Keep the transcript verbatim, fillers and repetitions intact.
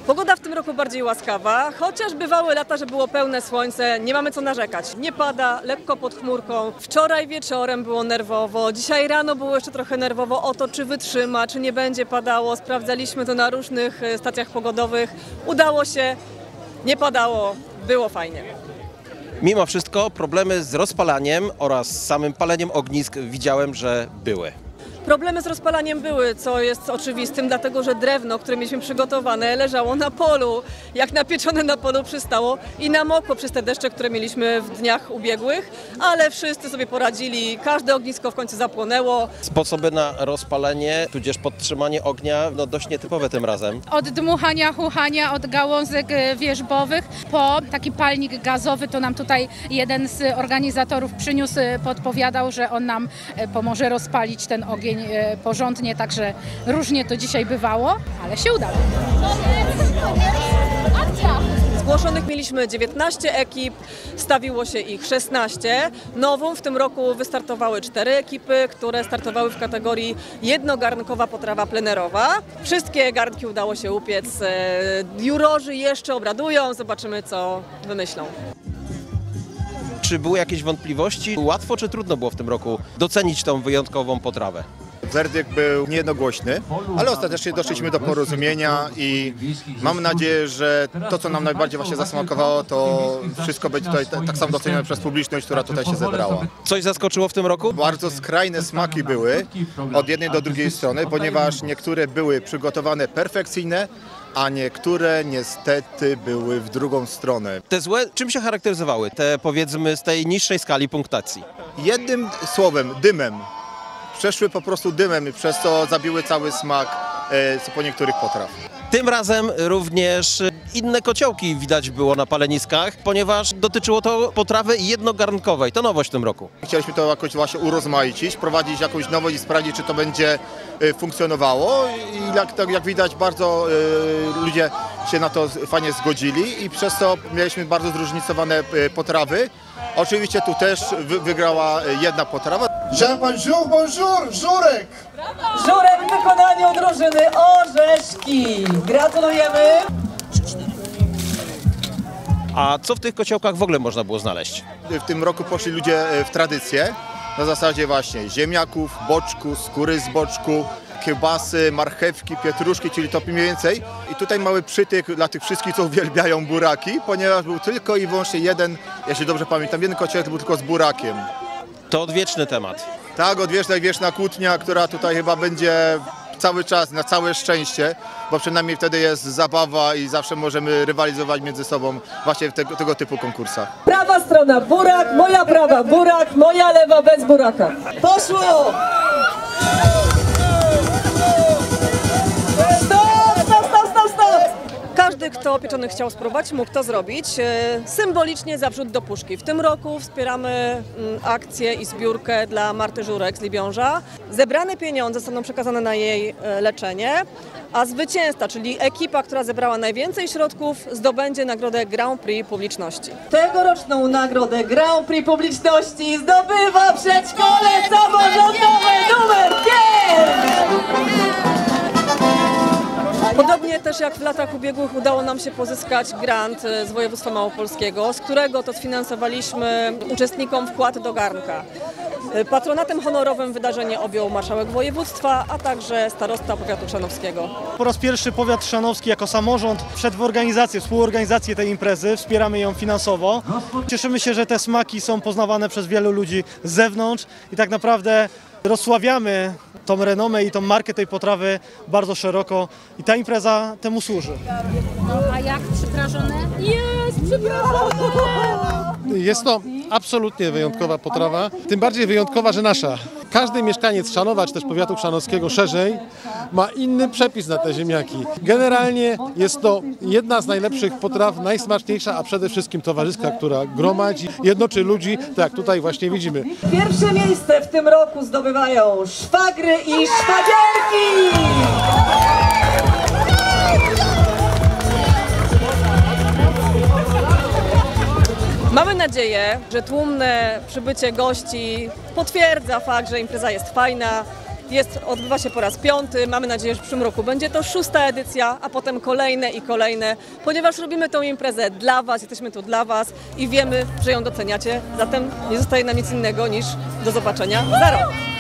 Pogoda w tym roku bardziej łaskawa, chociaż bywały lata, że było pełne słońce, nie mamy co narzekać. Nie pada, lekko pod chmurką. Wczoraj wieczorem było nerwowo, dzisiaj rano było jeszcze trochę nerwowo o to, czy wytrzyma, czy nie będzie padało. Sprawdzaliśmy to na różnych stacjach pogodowych. Udało się, nie padało, było fajnie. Mimo wszystko problemy z rozpalaniem oraz samym paleniem ognisk widziałem, że były. Problemy z rozpalaniem były, co jest oczywistym, dlatego że drewno, które mieliśmy przygotowane, leżało na polu. Jak napieczone na polu przystało i namokło przez te deszcze, które mieliśmy w dniach ubiegłych, ale wszyscy sobie poradzili, każde ognisko w końcu zapłonęło. Sposoby na rozpalenie, tudzież podtrzymanie ognia, no dość nietypowe tym razem. Od dmuchania, chuchania, od gałązek wierzbowych po taki palnik gazowy, to nam tutaj jeden z organizatorów przyniósł, podpowiadał, że on nam pomoże rozpalić ten ogień porządnie, także różnie to dzisiaj bywało, ale się udało. Zgłoszonych mieliśmy dziewiętnaście ekip, stawiło się ich szesnaście. Nową w tym roku wystartowały cztery ekipy, które startowały w kategorii jednogarnkowa potrawa plenerowa. Wszystkie garnki udało się upiec. Jurorzy jeszcze obradują, zobaczymy, co wymyślą. Czy były jakieś wątpliwości? Łatwo czy trudno było w tym roku docenić tą wyjątkową potrawę? Werdykt był niejednogłośny, ale ostatecznie doszliśmy do porozumienia i mam nadzieję, że to, co nam najbardziej właśnie zasmakowało, to wszystko będzie tutaj tak samo docenione przez publiczność, która tutaj się zebrała. Coś zaskoczyło w tym roku? Bardzo skrajne smaki były od jednej do drugiej strony, ponieważ niektóre były przygotowane perfekcyjnie, a niektóre niestety były w drugą stronę. Te złe czym się charakteryzowały? Te, powiedzmy, z tej niższej skali punktacji? Jednym słowem, dymem. Przeszły po prostu dymem, przez co zabiły cały smak e, po niektórych potraw. Tym razem również inne kociołki widać było na paleniskach, ponieważ dotyczyło to potrawy jednogarnkowej. To nowość w tym roku. Chcieliśmy to jakoś właśnie urozmaicić, wprowadzić jakąś nowość i sprawdzić, czy to będzie e, funkcjonowało. I jak, tak, jak widać, bardzo e, ludzie się na to fajnie zgodzili i przez to mieliśmy bardzo zróżnicowane e, potrawy. Oczywiście tu też wy, wygrała jedna potrawa. Bonjour, bonjour, żurek! Żurek w wykonaniu drużyny Orzeszki. Gratulujemy! A co w tych kociołkach w ogóle można było znaleźć? W tym roku poszli ludzie w tradycję, na zasadzie właśnie ziemniaków, boczku, skóry z boczku, kiełbasy, marchewki, pietruszki, czyli to mniej więcej. I tutaj mały przytyk dla tych wszystkich, co uwielbiają buraki, ponieważ był tylko i wyłącznie jeden, jeśli dobrze pamiętam, jeden kociołek był tylko z burakiem. To odwieczny temat. Tak, odwieczna i wieczna kłótnia, która tutaj chyba będzie cały czas, na całe szczęście, bo przynajmniej wtedy jest zabawa i zawsze możemy rywalizować między sobą właśnie w tego, tego typu konkursach. Prawa strona burak, moja prawa burak, moja lewa bez buraka. Poszło! Stop, stop, stop, stop, stop! Każdy, kto pieczony chciał spróbować, mógł to zrobić. Symbolicznie za wrzód do puszki. W tym roku wspieramy akcję i zbiórkę dla Marty Żurek z Libiąża. Zebrane pieniądze zostaną przekazane na jej leczenie, a zwycięzca, czyli ekipa, która zebrała najwięcej środków, zdobędzie nagrodę Grand Prix Publiczności. Tegoroczną nagrodę Grand Prix Publiczności zdobywa przedszkole samorządowe numer pięć! Podobnie też jak w latach ubiegłych udało nam się pozyskać grant z województwa małopolskiego, z którego to sfinansowaliśmy uczestnikom wkład do garnka. Patronatem honorowym wydarzenie objął marszałek województwa, a także starosta powiatu chrzanowskiego. Po raz pierwszy powiat chrzanowski jako samorząd wszedł w organizację, współorganizację tej imprezy, wspieramy ją finansowo. Cieszymy się, że te smaki są poznawane przez wielu ludzi z zewnątrz i tak naprawdę rozsławiamy tą renomę i tą markę tej potrawy bardzo szeroko i ta impreza temu służy. No a jak przyprażone? Jest przyprażone! Jest to absolutnie wyjątkowa potrawa, tym bardziej wyjątkowa, że nasza. Każdy mieszkaniec Chrzanowa, czy też powiatu chrzanowskiego szerzej, ma inny przepis na te ziemniaki. Generalnie jest to jedna z najlepszych potraw, najsmaczniejsza, a przede wszystkim towarzyska, która gromadzi, jednoczy ludzi, tak jak tutaj właśnie widzimy. Pierwsze miejsce w tym roku zdobywają szwagry i szwagierki! Mamy nadzieję, że tłumne przybycie gości potwierdza fakt, że impreza jest fajna jest, odbywa się po raz piąty. Mamy nadzieję, że w przyszłym roku będzie to szósta edycja, a potem kolejne i kolejne, ponieważ robimy tą imprezę dla Was, jesteśmy tu dla Was i wiemy, że ją doceniacie. Zatem nie zostaje nam nic innego niż do zobaczenia za rok.